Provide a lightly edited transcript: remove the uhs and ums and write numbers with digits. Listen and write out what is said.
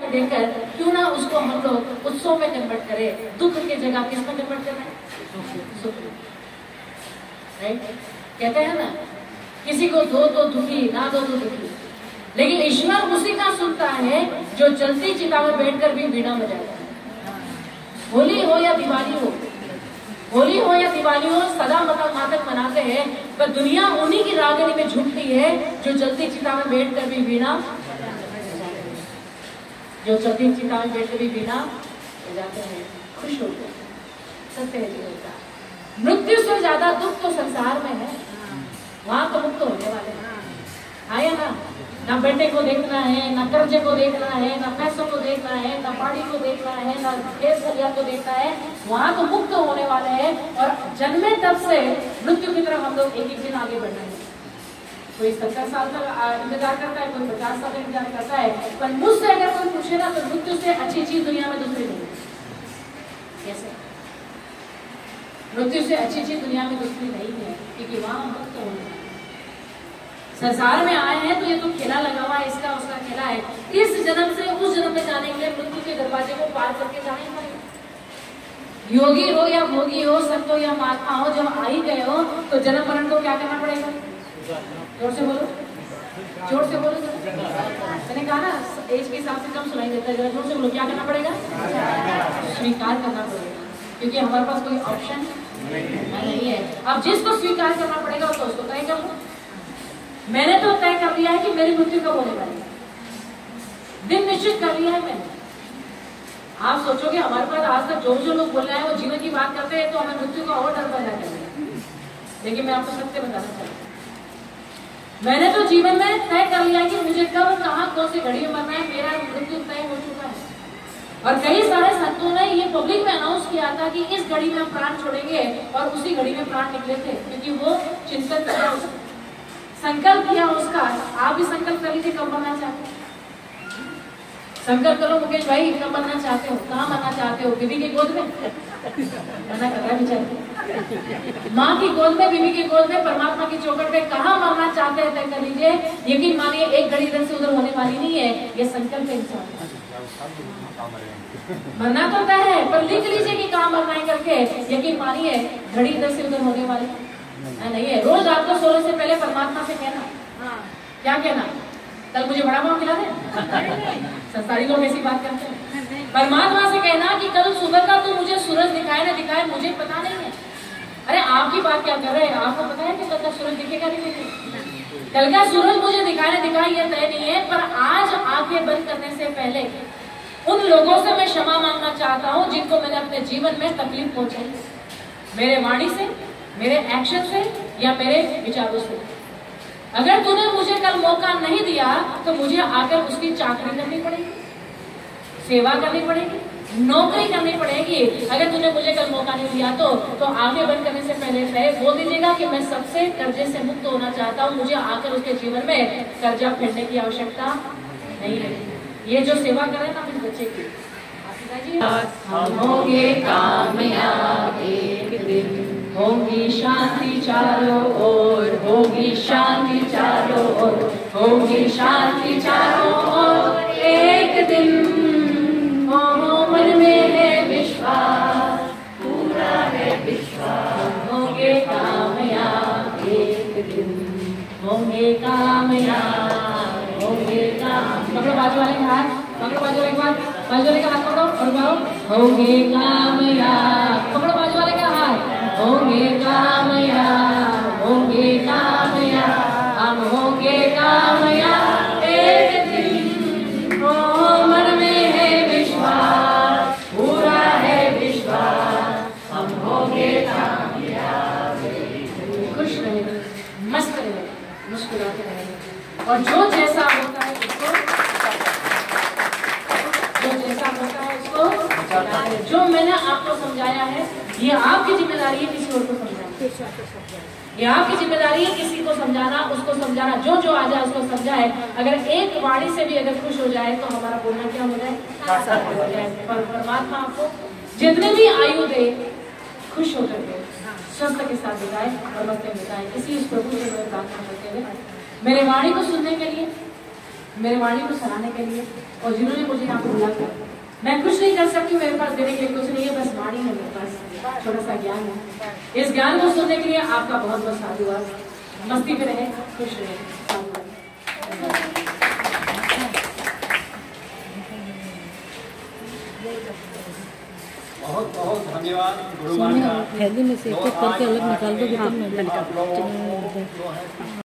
देकर क्यों ना उसको हम लोग उत्सव में कन्वर्ट करें। दुख की जगह किस में कन्वर्ट करना है? सुख। राइट? कहते हैं ना, किसी को दो तो दुखी, ना दो तो दुखी। लेकिन ईश्वर उसी का सुनता है जो जलती चिता में बैठकर भी वीणा बजाता है। होली हो या दिवाली हो, होली हो या दिवाली हो, सदा मातक मनाते हैं, पर दुनिया उन्हीं की रागनी में झुकती है जो जलती चिता में बैठकर भी वीणा, जो जलती चिता में बैठकर भी वीणा बजाते हैं, खुश होते हैं। सत्य है जीवन का। मृत्यु से ज्यादा दुख तो संसार में है, वहां तो मुक्त होने वाले हैं। आया ना, ना बेटे को देखना है, ना कर्जे को देखना है, ना पैसों को देखना है, ना पानी को देखना है, ना खेत खलियान को देखना है, वहां तो मुक्त होने वाले हैं। और जन्मे तब से मृत्यु की तरफ हम लोग एक एक दिन आगे बढ़ रहे हैं। कोई 70 साल तक इंतजार करता है, कोई 50 साल इंतजार करता है, पर मुझसे अगर कोई पूछे ना तो मृत्यु से अच्छी चीज दुनिया में दूसरी नहीं है। कैसे? मृत्यु से अच्छी चीज दुनिया में दूसरी नहीं है, क्योंकि वहां मुक्त होने वाले। संसार में आए हैं तो ये तो खेला लगा हुआ है, इसका उसका खेला है। इस जन्म से उस जन्म में जाने के लिए मृत्यु के दरवाजे को पार करके जाना ही पड़ेगा। योगी हो या भोगी हो, संत हो या महात्मा हो, जब आ ही गए हो तो जन्म मरण को क्या करना पड़ेगा? जोर से बोलो, जोर से बोलो। मैंने कहा ना, एज के हिसाब से कम सुनाई देता है, जोर से बोलो। क्या करना पड़ेगा? स्वीकार करना पड़ेगा, क्योंकि हमारे पास कोई ऑप्शन नहीं है। अब जिसको स्वीकार करना पड़ेगा तो उसको तय कर लो। मैंने तो तय कर लिया है कि मेरी मृत्यु कब होने वाली है, दिन निश्चित कर लिया है मैंने। आप सोचोगे हमारे पास आज तक जो जो लोग बोल रहे हैं वो जीवन की बात करते हैं तो हमें मृत्यु का और डर पैदा कर दिया। लेकिन मैं आपको सत्य बताना चाहती हूँ, मैंने तो जीवन में तय कर लिया है कि मुझे कब, कहाँ, कौन सी घड़ी में मरना है। मेरा मृत्यु तय हो चुका है। और कई सारे संतों ने ये पब्लिक में अनाउंस किया था कि इस घड़ी में हम प्राण छोड़ेंगे, और उसी घड़ी में प्राण निकले थे, क्योंकि वो चिंतन किया, संकल्प किया उसका। आप भी संकल्प कर लीजिए, कब मरना चाहते हो? संकल्प करो मुकेश भाई, कब मरना चाहते हो? कहाँ मरना चाहते हो? बीवी की गोद में? मना कर रहा है बेचारे। माँ की गोद में, बीवी की गोद में, परमात्मा की चौखट पे कहाँ मरना चाहते हैं तय कर लीजिए। यकीन मानिए एक घड़ी इधर से उधर होने वाली नहीं है, ये संकल्प है इंसान। मरना तो तय है, पर लिख लीजिए कि कहाँ मरना है करके। यकीन मानिए घड़ी इधर से उधर होने वाली नहीं है। रोज रात को सोने से पहले परमात्मा से कहना, क्या कहना? कल मुझे बड़ा पाव खिला दे। संसारी लोग ऐसी बात करते हैं। परमात्मा से कहना कि कल सुबह का तो मुझे सूरज दिखाए ना दिखाए मुझे पता नहीं है। अरे आपकी बात क्या कर रहे हैं? आपको पता है कि कल का सूरज दिखेगा नहीं दिखेगा? कल का सूरज मुझे दिखाए ना दिखाए ये तय नहीं है, पर आज आंखें बंद करने से पहले उन लोगों से मैं क्षमा मांगना चाहता हूँ जिनको मैंने अपने जीवन में तकलीफ पहुंचाई, मेरे वाणी से, मेरे एक्शन से या मेरे विचारों से। अगर तूने मुझे कल मौका नहीं दिया तो मुझे आकर उसकी चाकरी करनी पड़ेगी, सेवा करनी पड़ेगी, नौकरी करनी पड़ेगी। अगर तूने मुझे कल मौका नहीं दिया तो आगे बंद करने से पहले तय बोल दीजिएगा कि मैं सबसे कर्जे से मुक्त होना चाहता हूँ, मुझे आकर उसके जीवन में कर्जा फेरने की आवश्यकता नहीं है। ये जो सेवा करे ना अपने बच्चे की, हम होंगे कामयाब एक दिन, होगी शांति चारों ओर, होगी शांति चारों ओर, होगी शांति चारों ओर एक दिन। मन में है विश्वास, पूरा है विश्वास, होंगे कामयाब एक दिन, होंगे कामयाब, होंगे कामयाब। पकड़ो बाजू वाले का हाथ, पकड़ो बाजू वाले का हाथ, बाजू वाले का हाथ पकड़ो और बोलो होंगे कामयाब। पकड़ो बाजू वाले का हाथ, होंगे कामयाब, होंगे कामयाब, हम होंगे कामयाब एक दिन। ओ मन में है विश्वास, पूरा है विश्वास, हम होंगे कामयाब। खुश रहे, मस्त रहे, मुस्कुराते रहे, और जो जैसा होता है उसको, जो जैसा होता है उसको, जो मैंने आपको समझाया है ये आपकी जिम्मेदारी है किसी और को समझाना। ये आपकी जिम्मेदारी है किसी को समझाना, उसको समझाना, जो जो आ जाए उसको समझाए। अगर एक वाणी से भी अगर खुश हो जाए तो हमारा बोलना क्या हो जाए? पर परमात्मा आपको जितने भी आयु दे, खुश होकर के स्वस्थ के साथ बिताए और मस्ते बिताए। इसी उस प्रभु से मैं प्रार्थना करते हुए मेरे वाणी को सुनने के लिए, मेरे वाणी को सराहने के लिए और जिन्होंने मुझे यहाँ पे बुलाया। मैं कुछ नहीं कर सकती, मेरे पास देने के लिए कुछ नहीं है, बस वाणी है मेरे पास, छोटा सा ज्ञान है। इस ज्ञान को सुनने के लिए आपका बहुत बहुत साधुवाद। मस्ती में रहे, खुश रहे। बहुत बहुत धन्यवाद गुरुमा का। थैली में से एक करके अलग निकाल दोगे तब मैं